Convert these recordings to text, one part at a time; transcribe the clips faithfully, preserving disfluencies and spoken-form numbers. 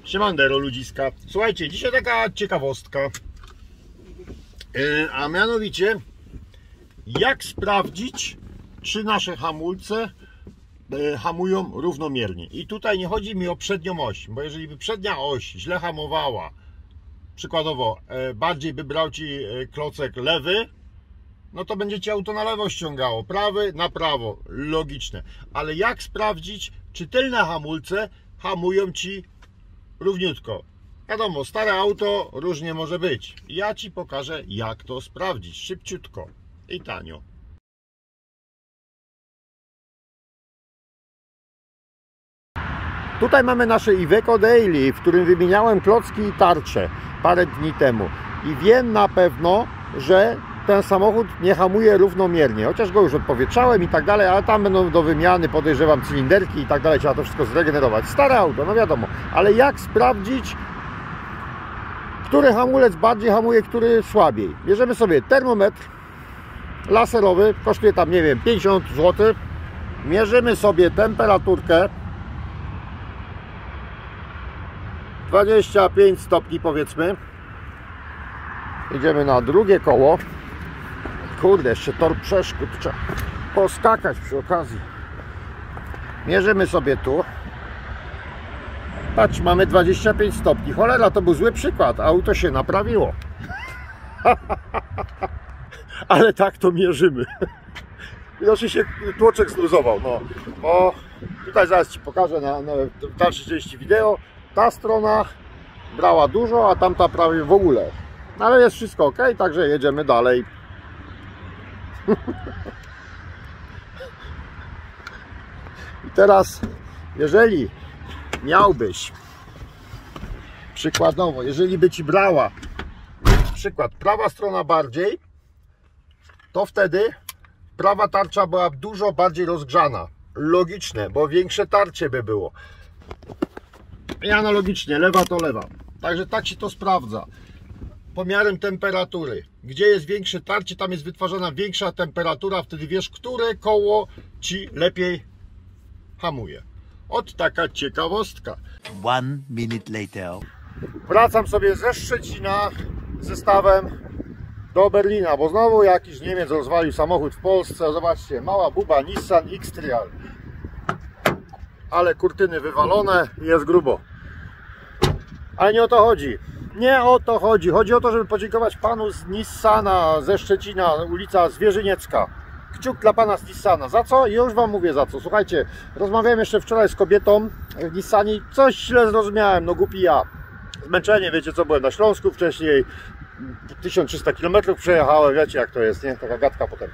Siemandero ludziska. Słuchajcie, dzisiaj taka ciekawostka. Yy, a mianowicie, jak sprawdzić, czy nasze hamulce yy, hamują równomiernie. I tutaj nie chodzi mi o przednią oś, bo jeżeli by przednia oś źle hamowała, przykładowo yy, bardziej by brał ci yy, klocek lewy, no to będzie ci auto na lewo ściągało, prawy na prawo, logiczne. Ale jak sprawdzić, czy tylne hamulce hamują ci równiutko? Wiadomo, stare auto różnie może być. Ja ci pokażę, jak to sprawdzić szybciutko i tanio. Tutaj mamy nasze Iveco Daily, w którym wymieniałem klocki i tarcze parę dni temu. I wiem na pewno, że ten samochód nie hamuje równomiernie, chociaż go już odpowietrzałem i tak dalej, ale tam będą do wymiany, podejrzewam, cylinderki i tak dalej, trzeba to wszystko zregenerować. Stare auto, no wiadomo, ale jak sprawdzić, który hamulec bardziej hamuje, który słabiej? Bierzemy sobie termometr laserowy, kosztuje tam, nie wiem, pięćdziesiąt złotych, mierzymy sobie temperaturkę, dwadzieścia pięć stopni powiedzmy, idziemy na drugie koło. Kurde, jeszcze tor przeszkód, trzeba poskakać przy okazji. Mierzymy sobie tu. Patrz, mamy dwadzieścia pięć stopni. Cholera, to był zły przykład. Auto się naprawiło. Ale tak to mierzymy. Widocznie się tłoczek zluzował. No. O, tutaj zaraz ci pokażę na, na dalszej części wideo. Ta strona brała dużo, a tamta prawie w ogóle. Ale jest wszystko ok, także jedziemy dalej. I teraz, jeżeli miałbyś przykładowo, jeżeli by ci brała przykład prawa strona bardziej, to wtedy prawa tarcza była dużo bardziej rozgrzana. Logiczne, bo większe tarcie by było. I analogicznie, lewa to lewa. Także tak się to sprawdza. Pomiarem temperatury. Gdzie jest większe tarcie, tam jest wytwarzana większa temperatura, wtedy wiesz, które koło ci lepiej hamuje. Ot taka ciekawostka. One minute later. Wracam sobie ze Szczecina zestawem do Berlina, bo znowu jakiś Niemiec rozwalił samochód w Polsce. Zobaczcie, mała buba Nissan X-Trail. Ale kurtyny wywalone, jest grubo. Ale nie o to chodzi. Nie o to chodzi. Chodzi o to, żeby podziękować panu z Nissana ze Szczecina, ulica Zwierzyniecka. Kciuk dla pana z Nissana. Za co? Już wam mówię za co. Słuchajcie, rozmawiałem jeszcze wczoraj z kobietą w Nissanie. Coś źle zrozumiałem, no głupi ja. Zmęczenie, wiecie co, byłem na Śląsku wcześniej. tysiąc trzysta kilometrów przejechałem, wiecie jak to jest, nie? Taka gadka potem.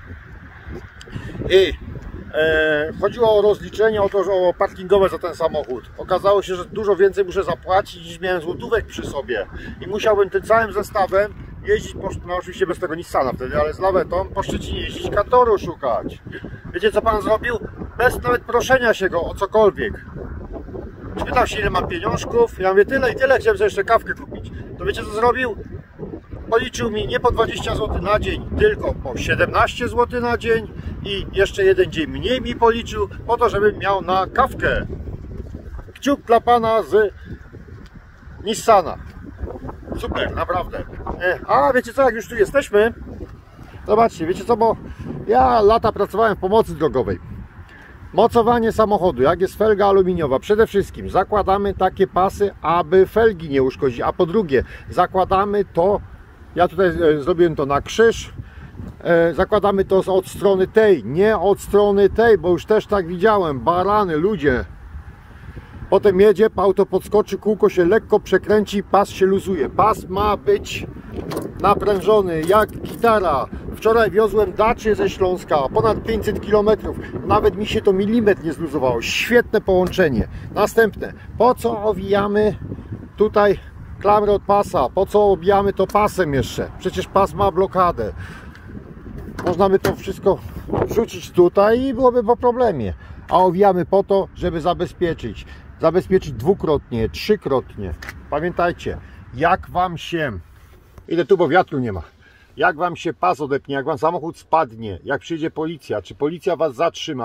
I e, chodziło o rozliczenie, o to, że o parkingowe za ten samochód. Okazało się, że dużo więcej muszę zapłacić niż miałem złotówek przy sobie. I musiałbym tym całym zestawem jeździć, po, no oczywiście bez tego Nissana wtedy, ale z lawetą po Szczecinie jeździć, kantoru szukać. Wiecie co pan zrobił? Bez nawet proszenia się go o cokolwiek. Spytał się, ile mam pieniążków. Ja mówię, tyle i tyle, chciałem sobie jeszcze kawkę kupić. To wiecie co zrobił? Policzył mi nie po dwadzieścia złotych na dzień, tylko po siedemnaście złotych na dzień i jeszcze jeden dzień mniej mi policzył, po to, żebym miał na kawkę. Kciuk dla pana z Nissana. Super, naprawdę. A wiecie co, jak już tu jesteśmy, zobaczcie, wiecie co, bo ja lata pracowałem w pomocy drogowej. Mocowanie samochodu, jak jest felga aluminiowa, przede wszystkim zakładamy takie pasy, aby felgi nie uszkodzić, a po drugie zakładamy to, ja tutaj zrobiłem to na krzyż, zakładamy to od strony tej, nie od strony tej, bo już też tak widziałem, barany, ludzie. Potem jedzie, auto podskoczy, kółko się lekko przekręci, pas się luzuje. Pas ma być naprężony jak gitara. Wczoraj wiozłem Dacię ze Śląska, ponad pięćset kilometrów. Nawet mi się to milimetr nie zluzowało. Świetne połączenie. Następne. Po co owijamy tutaj klamrę od pasa? Po co obijamy to pasem jeszcze? Przecież pas ma blokadę. Można by to wszystko wrzucić tutaj i byłoby po problemie. A owijamy po to, żeby zabezpieczyć. Zabezpieczyć dwukrotnie, trzykrotnie. Pamiętajcie, jak wam się... Idę tu, bo wiatru nie ma. Jak wam się pas odepnie, jak wam samochód spadnie, jak przyjdzie policja, czy policja was zatrzyma,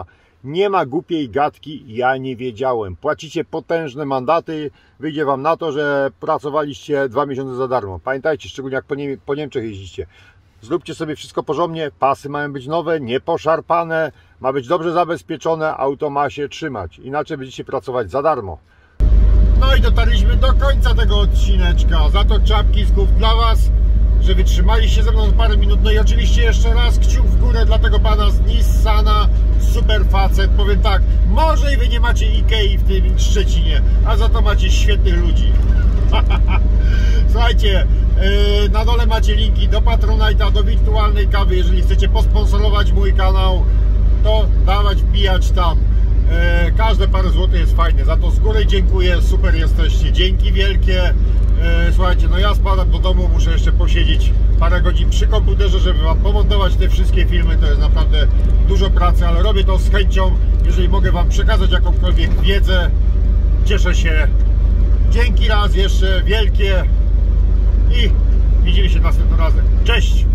Nie ma głupiej gadki, ja nie wiedziałem. Płacicie potężne mandaty, wyjdzie wam na to, że pracowaliście dwa miesiące za darmo. Pamiętajcie, szczególnie jak po, Nie po Niemczech jeździcie. Zróbcie sobie wszystko porządnie, pasy mają być nowe, nie poszarpane, ma być dobrze zabezpieczone, auto ma się trzymać. Inaczej będziecie pracować za darmo. No i dotarliśmy do końca tego odcineczka. Za to czapki z głów dla was, że wytrzymaliście ze mną parę minut. No i oczywiście jeszcze raz kciuk w górę dla tego pana z Nissana. Super facet, powiem tak, może i wy nie macie Ikei w tym Szczecinie, a za to macie świetnych ludzi. Słuchajcie, yy, na dole macie linki do Patronite'a, do wirtualnej kawy. Jeżeli chcecie posponsorować mój kanał, to dawać, wbijać tam. Yy, każde parę złotych jest fajne, za to z góry dziękuję, super jesteście, dzięki wielkie. Yy, słuchajcie, no ja spadam do domu, muszę jeszcze posiedzieć parę godzin przy komputerze, żeby wam pomontować te wszystkie filmy. To jest naprawdę dużo pracy, ale robię to z chęcią. Jeżeli mogę wam przekazać jakąkolwiek wiedzę, cieszę się. Dzięki raz jeszcze wielkie i widzimy się następnym razem. Cześć!